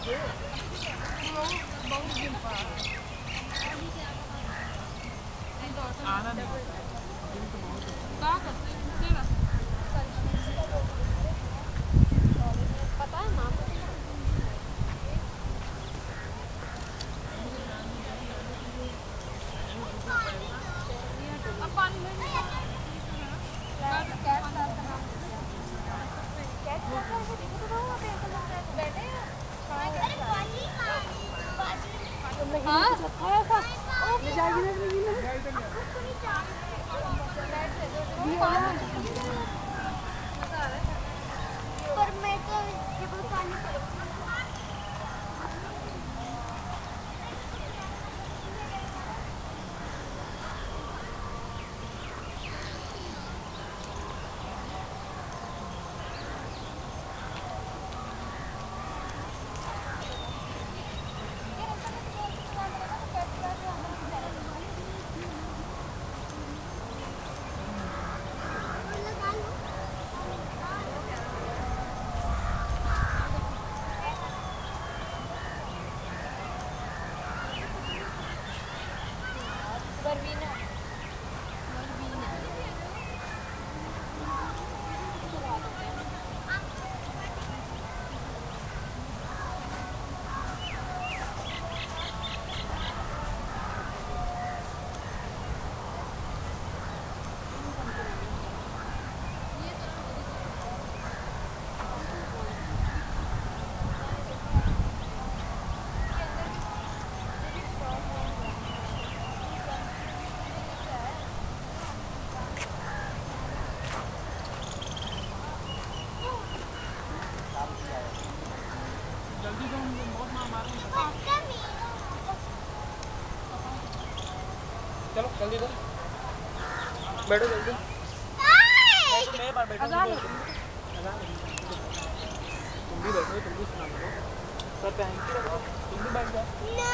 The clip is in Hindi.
पता है नाम पर मैं तो चलो जल्दी दो, बैठो जल्दी। मेरे पास बैठो, तुम भी बैठो, तुम भी सुना दो सर, थैंक यू, तुम भी बैठ जाओ।